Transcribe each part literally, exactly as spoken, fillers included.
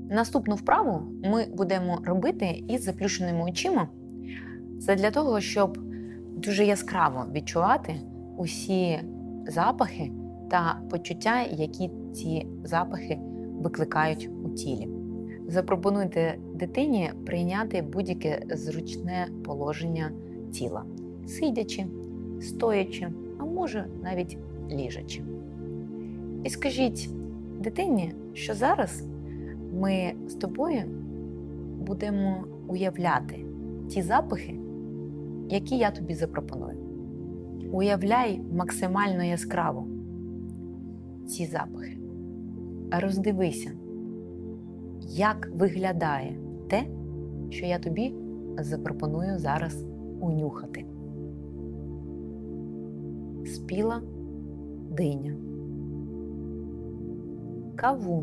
Наступну вправу ми будемо робити із заплющеними очима, задля того, щоб дуже яскраво відчувати усі запахи та почуття, які ці запахи викликають у тілі. Запропонуйте дитині прийняти будь-яке зручне положення тіла, сидячи, стоячи, а може навіть лежачи. І скажіть дитині, що зараз ми з тобою будемо уявляти ті запахи, які я тобі запропоную. Уявляй максимально яскраво ці запахи. Роздивися, як виглядає те, що я тобі запропоную зараз унюхати. Спіла диня, кавун,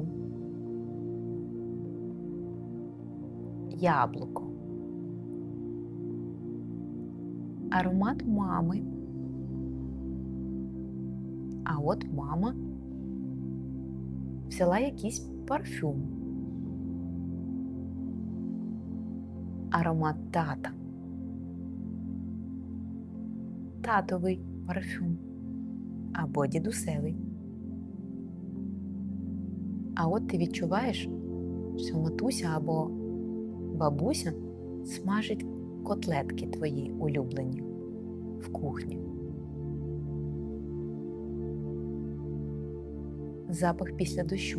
яблуко, аромат мами. А от мама взяла якийсь парфюм. Аромат тата. Татовий парфюм або дідусевий. А от ти відчуваєш, що матуся або бабуся смажить котлетки твої улюблені в кухні. Запах після дощу.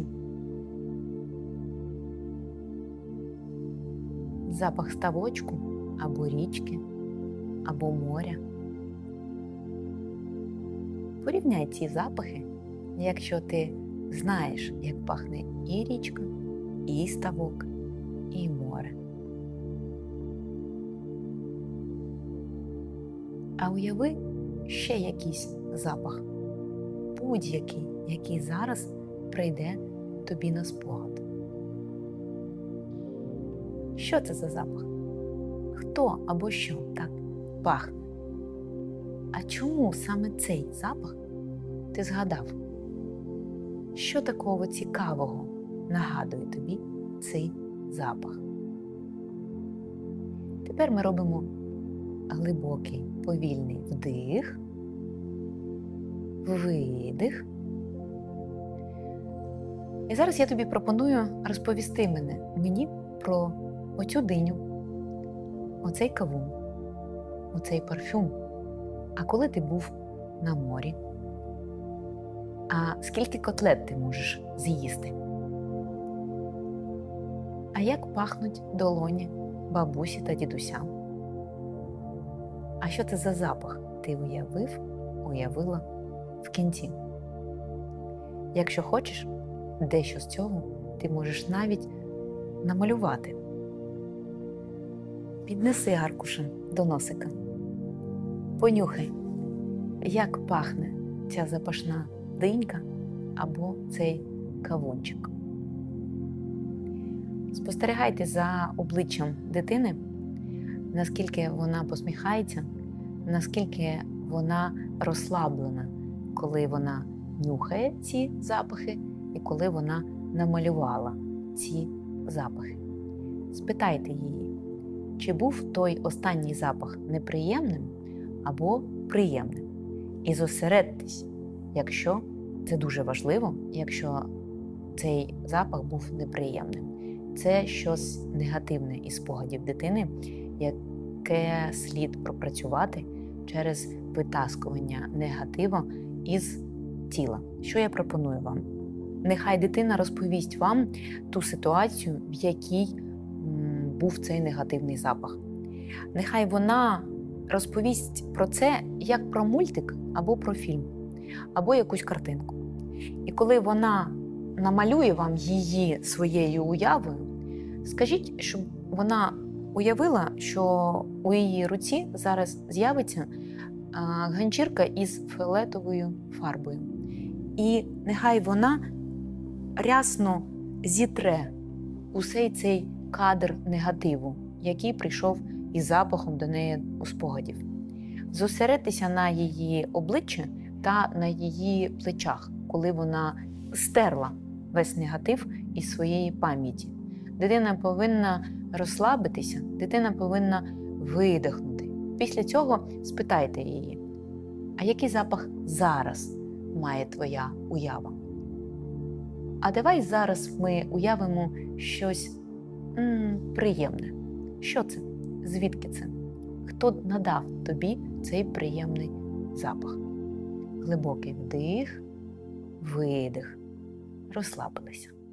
Запах ставочку або річки, або моря. Порівняй ці запахи, якщо ти знаєш, як пахне і річка, і ставок, і море. А уяви ще якийсь запах, будь-який, який зараз прийде тобі на спогад. Що це за запах? Хто або що так пахне? А чому саме цей запах ти згадав? Що такого цікавого нагадує тобі цей запах? Тепер ми робимо глибокий, повільний вдих, видих. І зараз я тобі пропоную розповісти мене, мені про оцю диню, оцей кавун, оцей парфюм. А коли ти був на морі? А скільки котлет ти можеш з'їсти? А як пахнуть долоні бабусі та дідуся? А що це за запах ти уявив, уявила в кінці? Якщо хочеш, дещо з цього ти можеш навіть намалювати. Піднеси аркушем до носика. Понюхай, як пахне ця запашна динька або цей кавунчик. Спостерігайте за обличчям дитини, наскільки вона посміхається, наскільки вона розслаблена, коли вона нюхає ці запахи і коли вона намалювала ці запахи. Спитайте її, чи був той останній запах неприємним або приємним. І зосередьтесь, якщо це дуже важливо, якщо цей запах був неприємним. Це щось негативне із спогадів дитини, яке слід пропрацювати через витаскування негатива із тіла. Що я пропоную вам? Нехай дитина розповість вам ту ситуацію, в якій м, був цей негативний запах. Нехай вона розповість про це як про мультик або про фільм, або якусь картинку. І коли вона намалює вам її своєю уявою, скажіть, щоб вона уявила, що у її руці зараз з'явиться ганчірка із фіолетовою фарбою. І нехай вона рясно зітре усей цей кадр негативу, який прийшов із запахом до неї у спогадів. Зосередьтеся на її обличчі та на її плечах, коли вона стерла весь негатив із своєї пам'яті. Дитина повинна розслабитися, дитина повинна видихнути. Після цього спитайте її, а який запах зараз має твоя уява? А давай зараз ми уявимо щось м, приємне. Що це? Звідки це? Хто надав тобі цей приємний запах? Глибокий вдих, видих. Розслабилися.